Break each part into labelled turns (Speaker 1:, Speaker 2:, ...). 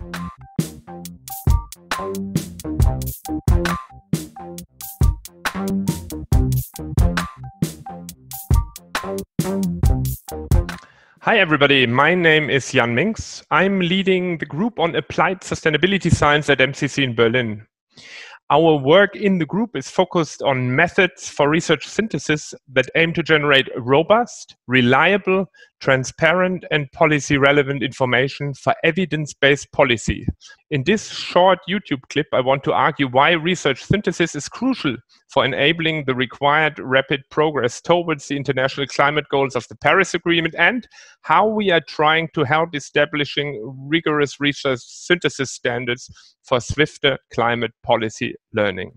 Speaker 1: Hi everybody, my name is Jan Minks. I'm leading the group on applied sustainability science at MCC in Berlin. Our work in the group is focused on methods for research synthesis that aim to generate robust, reliable, transparent, and policy-relevant information for evidence-based policy. In this short YouTube clip, I want to argue why research synthesis is crucial for enabling the required rapid progress towards the international climate goals of the Paris Agreement, and how we are trying to help establishing rigorous research synthesis standards for swifter climate policy learning.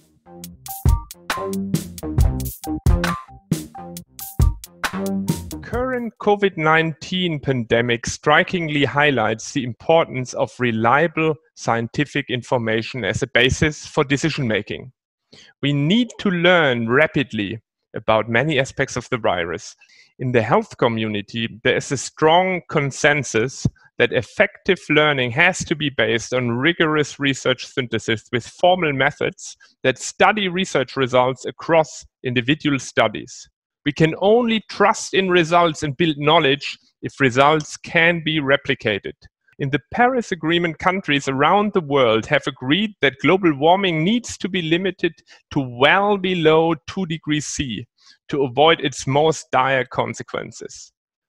Speaker 1: Current COVID-19 pandemic strikingly highlights the importance of reliable scientific information as a basis for decision-making. We need to learn rapidly about many aspects of the virus. In the health community, there is a strong consensus that effective learning has to be based on rigorous research synthesis with formal methods that study research results across individual studies. We can only trust in results and build knowledge if results can be replicated. In the Paris Agreement, countries around the world have agreed that global warming needs to be limited to well below 2 degrees C to avoid its most dire consequences.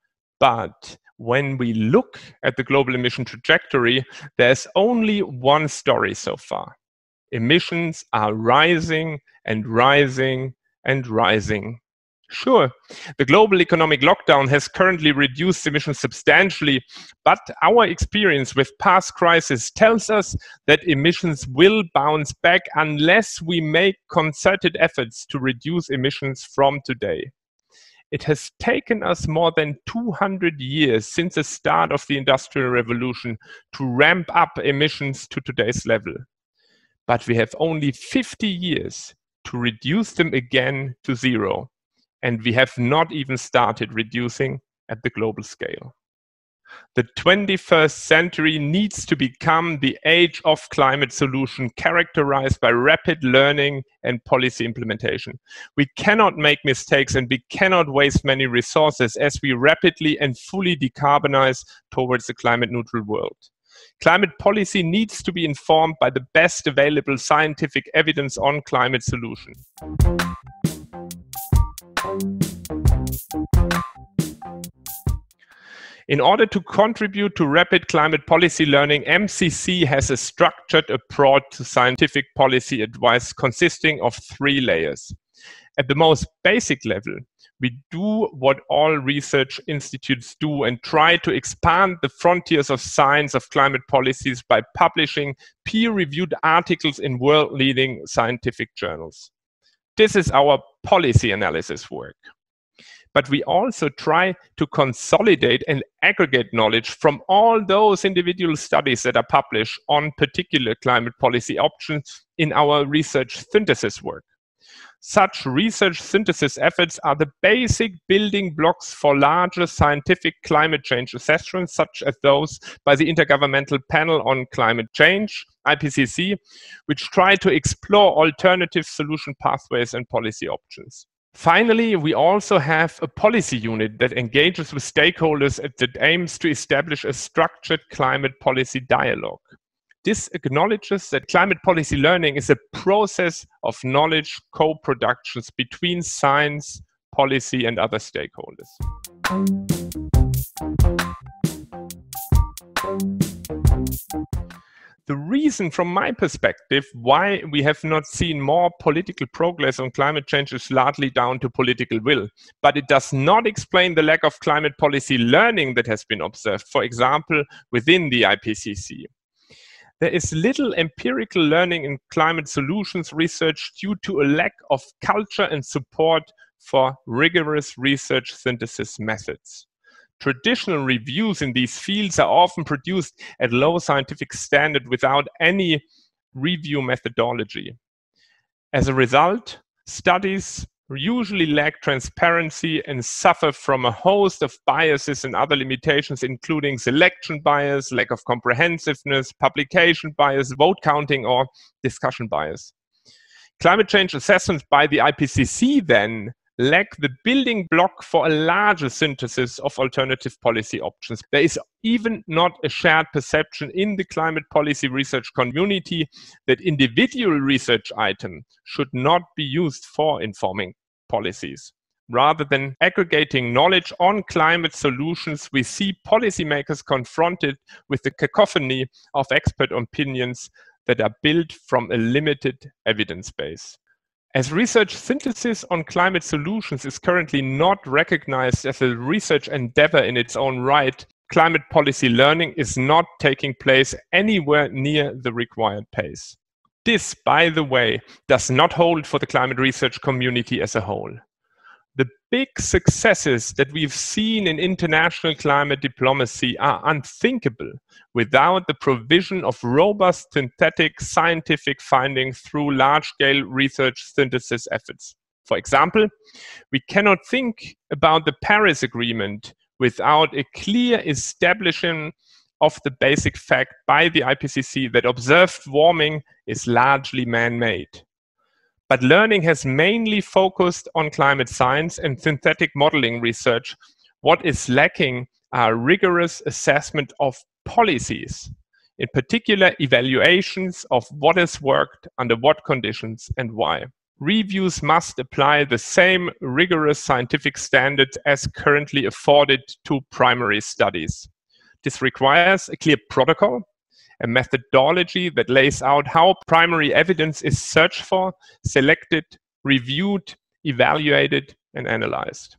Speaker 1: But when we look at the global emission trajectory, there's only one story so far. Emissions are rising and rising and rising. Sure, the global economic lockdown has currently reduced emissions substantially, but our experience with past crises tells us that emissions will bounce back unless we make concerted efforts to reduce emissions from today. It has taken us more than 200 years since the start of the Industrial Revolution to ramp up emissions to today's level. But we have only 50 years to reduce them again to zero. And we have not even started reducing at the global scale. The 21st century needs to become the age of climate solution characterized by rapid learning and policy implementation. We cannot make mistakes and we cannot waste many resources as we rapidly and fully decarbonize towards a climate neutral world. Climate policy needs to be informed by the best available scientific evidence on climate solution. In order to contribute to rapid climate policy learning, MCC has a structured approach to scientific policy advice consisting of 3 layers. At the most basic level, we do what all research institutes do and try to expand the frontiers of science of climate policies by publishing peer-reviewed articles in world-leading scientific journals. This is our policy analysis work. But we also try to consolidate and aggregate knowledge from all those individual studies that are published on particular climate policy options in our research synthesis work. Such research synthesis efforts are the basic building blocks for larger scientific climate change assessments, such as those by the Intergovernmental Panel on Climate Change, IPCC, which try to explore alternative solution pathways and policy options. Finally, we also have a policy unit that engages with stakeholders that aims to establish a structured climate policy dialogue. This acknowledges that climate policy learning is a process of knowledge co-productions between science, policy, and other stakeholders. The reason, from my perspective, why we have not seen more political progress on climate change is largely down to political will. But it does not explain the lack of climate policy learning that has been observed, for example, within the IPCC. There is little empirical learning in climate solutions research due to a lack of culture and support for rigorous research synthesis methods. Traditional reviews in these fields are often produced at low scientific standard without any review methodology. As a result, studies usually lack transparency and suffer from a host of biases and other limitations, including selection bias, lack of comprehensiveness, publication bias, vote counting, or discussion bias. Climate change assessments by the IPCC then lack the building block for a larger synthesis of alternative policy options. There is even not a shared perception in the climate policy research community that individual research items should not be used for informing policies. Rather than aggregating knowledge on climate solutions, we see policymakers confronted with the cacophony of expert opinions that are built from a limited evidence base. As research synthesis on climate solutions is currently not recognized as a research endeavor in its own right, climate policy learning is not taking place anywhere near the required pace. This, by the way, does not hold for the climate research community as a whole. The big successes that we've seen in international climate diplomacy are unthinkable without the provision of robust synthetic scientific findings through large-scale research synthesis efforts. For example, we cannot think about the Paris Agreement without a clear establishment of the basic fact by the IPCC that observed warming is largely man-made. But learning has mainly focused on climate science and synthetic modeling research. What is lacking are rigorous assessment of policies, in particular evaluations of what has worked, under what conditions, and why. Reviews must apply the same rigorous scientific standards as currently afforded to primary studies. This requires a clear protocol, a methodology that lays out how primary evidence is searched for, selected, reviewed, evaluated, and analyzed.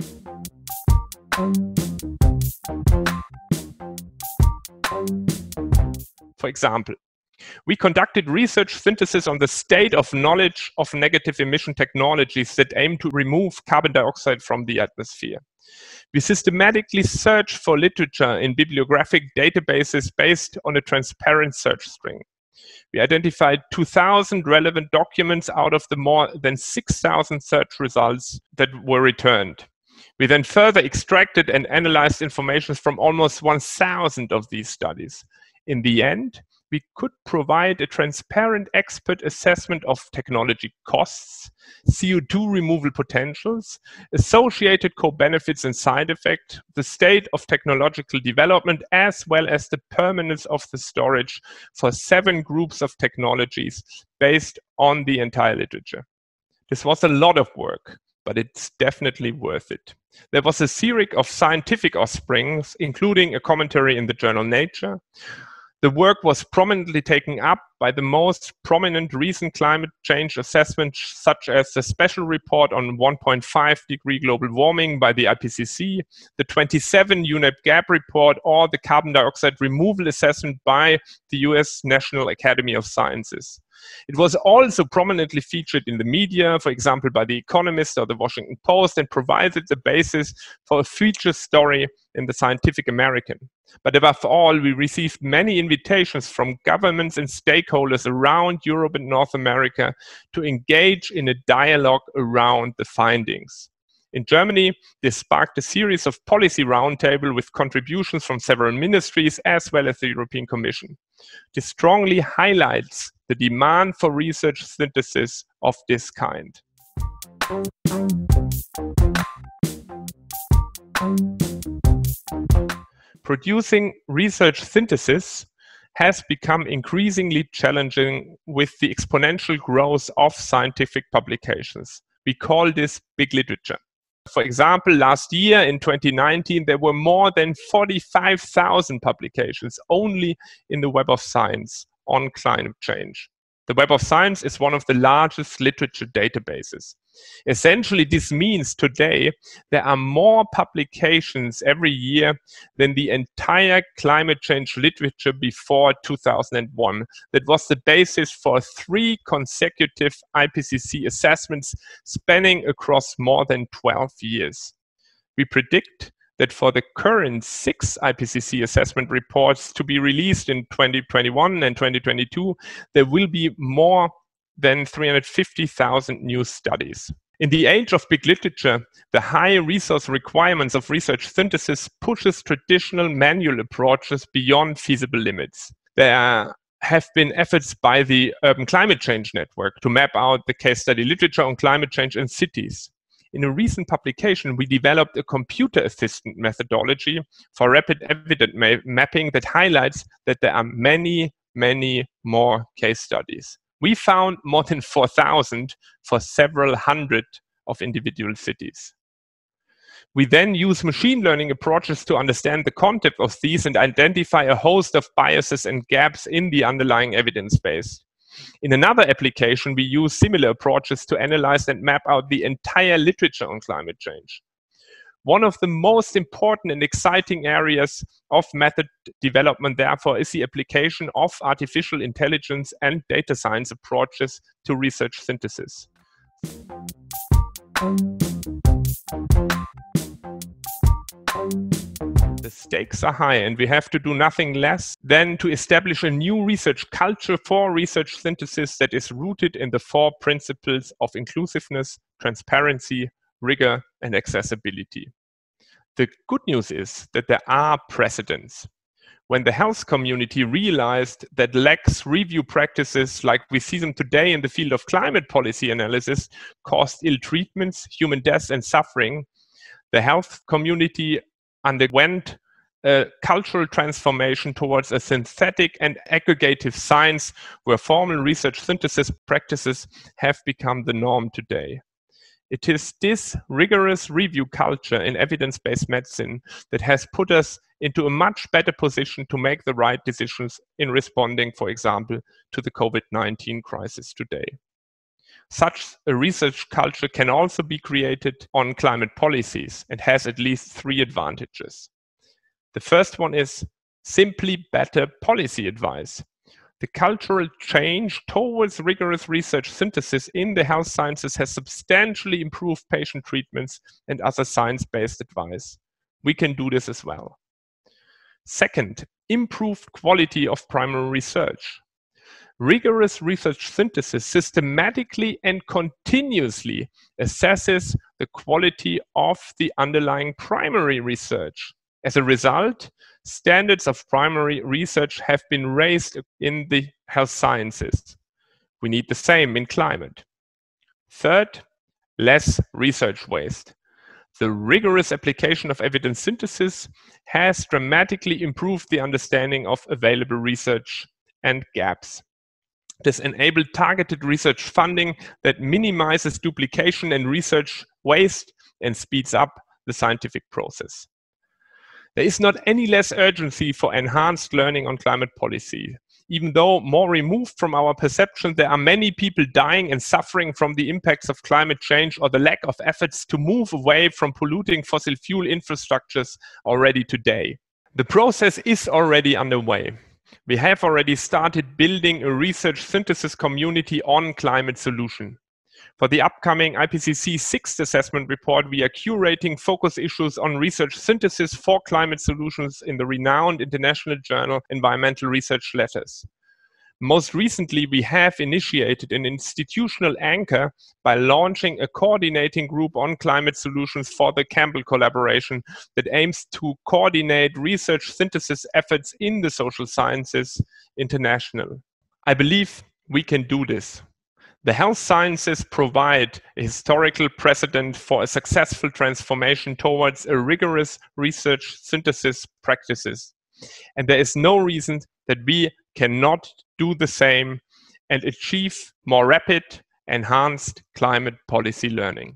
Speaker 1: For example, we conducted research synthesis on the state of knowledge of negative emission technologies that aim to remove carbon dioxide from the atmosphere. We systematically searched for literature in bibliographic databases based on a transparent search string. We identified 2,000 relevant documents out of the more than 6,000 search results that were returned. We then further extracted and analyzed information from almost 1,000 of these studies. In the end, we could provide a transparent expert assessment of technology costs, CO2 removal potentials, associated co-benefits and side effects, the state of technological development, as well as the permanence of the storage for 7 groups of technologies based on the entire literature. This was a lot of work, but it's definitely worth it. There was a series of scientific offsprings, including a commentary in the journal Nature. The work was prominently taken up by the most prominent recent climate change assessments, such as the special report on 1.5 degree global warming by the IPCC, the 27 UNEP GAP report, or the carbon dioxide removal assessment by the US National Academy of Sciences. It was also prominently featured in the media, for example, by The Economist or The Washington Post, and provided the basis for a feature story in The Scientific American. But above all, we received many invitations from governments and stakeholders around Europe and North America to engage in a dialogue around the findings. In Germany, this sparked a series of policy roundtables with contributions from several ministries as well as the European Commission. This strongly highlights the demand for research synthesis of this kind. Producing research synthesis has become increasingly challenging with the exponential growth of scientific publications. We call this big literature. For example, last year in 2019, there were more than 45,000 publications only in the Web of Science on climate change. The Web of Science is one of the largest literature databases. Essentially, this means today there are more publications every year than the entire climate change literature before 2001. That was the basis for 3 consecutive IPCC assessments spanning across more than 12 years. We predict that for the current 6 IPCC assessment reports to be released in 2021 and 2022, there will be more than 350,000 new studies. In the age of big literature, the high resource requirements of research synthesis pushes traditional manual approaches beyond feasible limits. There have been efforts by the Urban Climate Change Network to map out the case study literature on climate change in cities. In a recent publication, we developed a computer assistant methodology for rapid evidence mapping that highlights that there are many more case studies. We found more than 4,000 for several hundred of individual cities. We then use machine learning approaches to understand the content of these and identify a host of biases and gaps in the underlying evidence base. In another application, we use similar approaches to analyze and map out the entire literature on climate change. One of the most important and exciting areas of method development, therefore, is the application of artificial intelligence and data science approaches to research synthesis. The stakes are high, and we have to do nothing less than to establish a new research culture for research synthesis that is rooted in the 4 principles of inclusiveness, transparency, rigor, and accessibility. The good news is that there are precedents. When the health community realized that lax review practices like we see them today in the field of climate policy analysis caused ill treatments, human deaths, and suffering, the health community underwent a cultural transformation towards a synthetic and aggregative science where formal research synthesis practices have become the norm today. It is this rigorous review culture in evidence-based medicine that has put us into a much better position to make the right decisions in responding, for example, to the COVID-19 crisis today. Such a research culture can also be created on climate policies and has at least 3 advantages. The first one is simply better policy advice. The cultural change towards rigorous research synthesis in the health sciences has substantially improved patient treatments and other science-based advice. We can do this as well. Second, improved quality of primary research. Rigorous research synthesis systematically and continuously assesses the quality of the underlying primary research. As a result, standards of primary research have been raised in the health sciences. We need the same in climate. Third, less research waste. The rigorous application of evidence synthesis has dramatically improved the understanding of available research and gaps. This enabled targeted research funding that minimizes duplication and research waste and speeds up the scientific process. There is not any less urgency for enhanced learning on climate policy. Even though more removed from our perception, there are many people dying and suffering from the impacts of climate change or the lack of efforts to move away from polluting fossil fuel infrastructures already today. The process is already underway. We have already started building a research synthesis community on climate solution. For the upcoming IPCC 6th assessment report, we are curating focus issues on research synthesis for climate solutions in the renowned international journal Environmental Research Letters. Most recently, we have initiated an institutional anchor by launching a coordinating group on climate solutions for the Campbell collaboration that aims to coordinate research synthesis efforts in the social sciences international. I believe we can do this. The health sciences provide a historical precedent for a successful transformation towards a rigorous research synthesis practices. And there is no reason that we cannot do the same and achieve more rapid, enhanced climate policy learning.